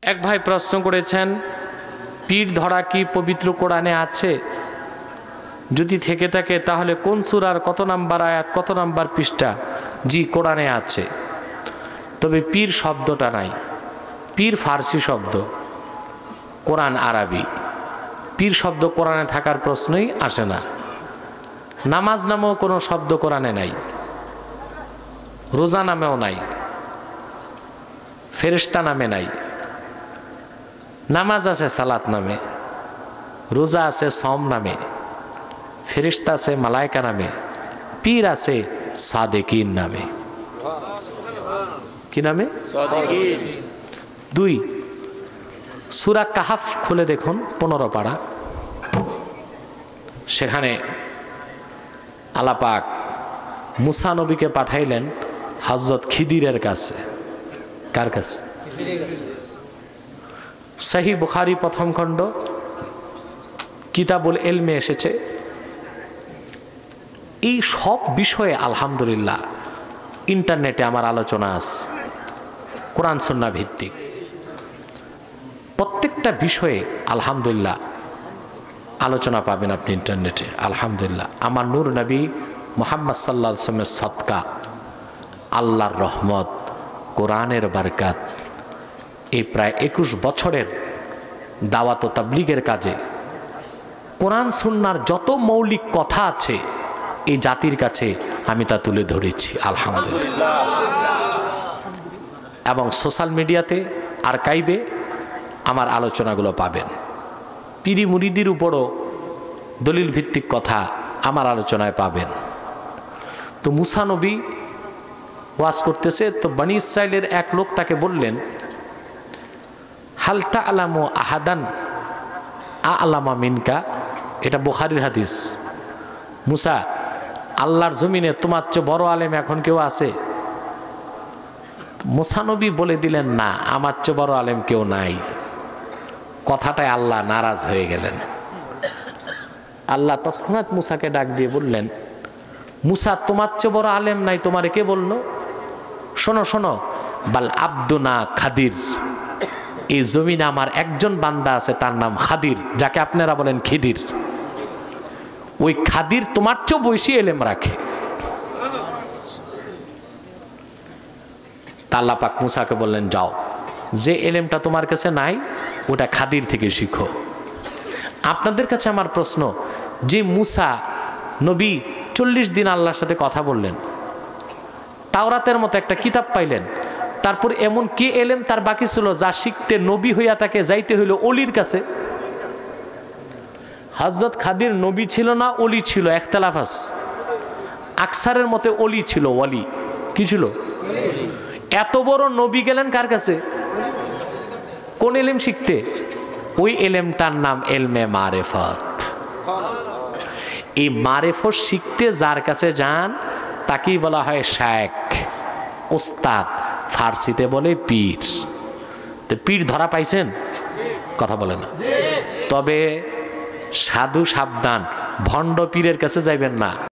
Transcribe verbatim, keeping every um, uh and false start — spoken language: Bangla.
এক ভাই প্রশ্ন করেছেন, পীর ধরা কি পবিত্র কোরআনে আছে? যদি থেকে থাকে তাহলে কোন সূরার কত নাম্বার আয়াত, কত নাম্বার পৃষ্ঠা? জি, কোরআনে আছে, তবে পীর শব্দটা নাই। পীর ফার্সি শব্দ, কোরআন আরবি। পীর শব্দ কোরআনে থাকার প্রশ্নই আসে না। নামাজ নামেও কোনো শব্দ কোরআনে নাই, রোজা নামেও নাই, ফেরেশতা নামে নাই। নামাজ আছে সালাত নামে, রোজা আছে সম নামে, ফেরেশতা আছে মালায়েকা নামে, পীর আছে সাদেকিন নামে। কি নামে? সাদেকিন। দুই, সূরা কাহাফ খুলে দেখুন, পনেরো পারা। সেখানে আল্লাহ পাক মুসা নবীকে পাঠাইলেন হযরত খিদিরের কাছে। কার কাছে? সহিহ বুখারী প্রথম খণ্ড কিতাবুল ইলমে এসেছে। এই সব বিষয়ে আলহামদুলিল্লাহ ইন্টারনেটে আমার আলোচনা আছে, কোরআন সুন্নাহ ভিত্তিক। প্রত্যেকটা বিষয়ে আলহামদুলিল্লাহ আলোচনা পাবেন আপনি ইন্টারনেটে। আলহামদুলিল্লাহ আমার নূর নবী মুহাম্মদ সাল্লাল্লাহু আলাইহি ওয়াসাল্লামের সদকা, আল্লাহর রহমত, কোরআনের বারকাত, এই প্রায় একুশ বছরের দাওয়াত ও তাবলীগের কাজে কোরআন সুন্নাহর যত মৌলিক কথা আছে এই জাতির কাছে আমি তা তুলে ধরেছি আলহামদুলিল্লাহ। এবং সোশ্যাল মিডিয়াতে আর্কাইভে আমার আলোচনাগুলো পাবেন। পীরি মুরিদির উপরও দলিল ভিত্তিক কথা আমার আলোচনায় পাবেন। তো মুসা নবী ওয়াজ করতেছে, তো বনি ইসরাইলের এক লোক তাকে বললেন, হাল তা'লামু আহাদান আ'লামা মিনকা। এটা বুখারীর হাদিস। মুসা, আল্লাহর জমিনে তোমার চেয়ে বড় আলেম এখন কেউ আছে? মুসা নবী বলে দিলেন, না, আমার চেয়ে বড় আলেম কেউ নাই। কথাটায় আল্লাহ নারাজ হয়ে গেলেন। আল্লাহ তৎক্ষণাৎ মুসাকে ডাক দিয়ে বললেন, মুসা, তোমার চেয়ে বড় আলেম নাই, তোমারে কে বললো? শোনো শোনো, বাল আব্দুনা খাদির, এই জমিনে আমার একজন বান্দা আছে, তার নাম খাদির, যাকে আপনারা বলেন খিদির। ওই খাদির তোমার চেয়েও বেশি এলেম রাখে। আল্লাহ পাক মুসাকে বললেন, যাও, যে এলেমটা তোমার কাছে নাই ওটা খাদির থেকে শিখো। আপনাদের কাছে আমার প্রশ্ন, যে মুসা নবী চল্লিশ দিন আল্লাহর সাথে কথা বললেন, তাওরাতের মতো একটা কিতাব পাইলেন, তারপর এমন কি এলেম তার বাকি ছিল যা শিখতে নবী হইয়া তাকে যাইতে হইল অলির কাছে? হযরত খাদির নবী ছিল না অলি ছিল, ইখতিলাফ আছে। আকসারের মতে অলি ছিল, ওয়ালি কি ছিল? এত বড় নবী গেলেন কার কাছে? কোন এলেম শিখতে? ওই এলেমটার নাম এলমে মারেফত। এই মারেফত শিখতে যার কাছে যান তাকেই বলা হয় শায়েখ, ওস্তাদ, ফার্সিতে বলে পীর। তো পীর ধরা পাইছেন? কথা বলে না। তবে সাধু সাবধান, ভণ্ড পীরের কাছে যাইবেন না।